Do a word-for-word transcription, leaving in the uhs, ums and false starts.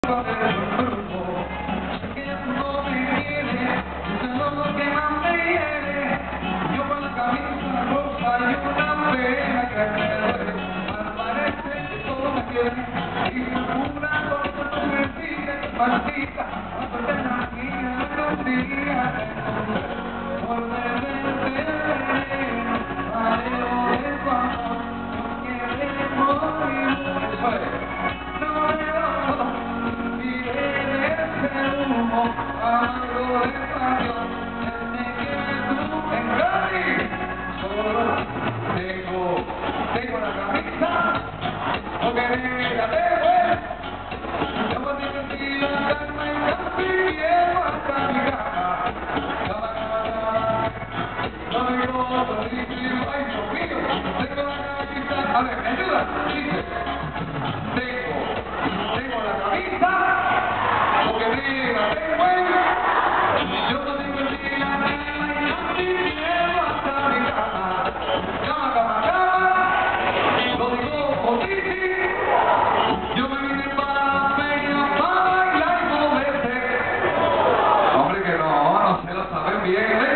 Yo con la camisa rosa y una pena que me duele, al parecer que todo me quiere, y una cosa no me pide, maldita, cuando te imaginas un día, por verte mareo de tu amor, no quieres morir, eso es, no me lo diré ese humo, algo de pasión. Tengo, tengo la camisa, no querés la debe, yo me divertí la calma y casi llego hasta mi cama, cama, cama, no me gozo, dice, ay, Dios mío, tengo la camisa, a ver, me ayuda, dice, tengo, tengo la camisa, no querés la debe, yo me divertí la calma y casi llego hasta mi cama. Yo me vine para la feria para bailar y moverse. Hombre, que no, no se lo saben bien, ¿eh?